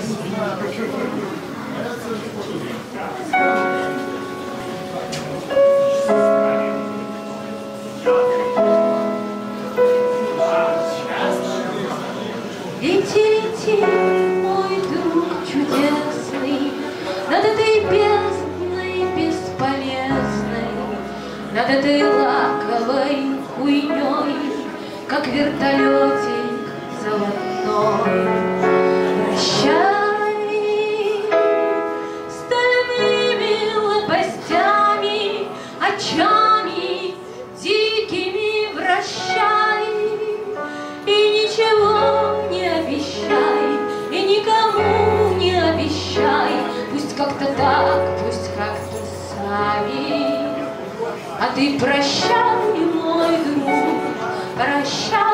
Лети, лети, мой друг чудесный, над этой бездной бесполезной, над этой лаковой хуйней, как вертолетик золотой. Прощай стальными лопастями, очами дикими вращай, и ничего не обещай, и никому не обещай, пусть как-то так, пусть как-то сами. А ты прощай, мой друг, прощай.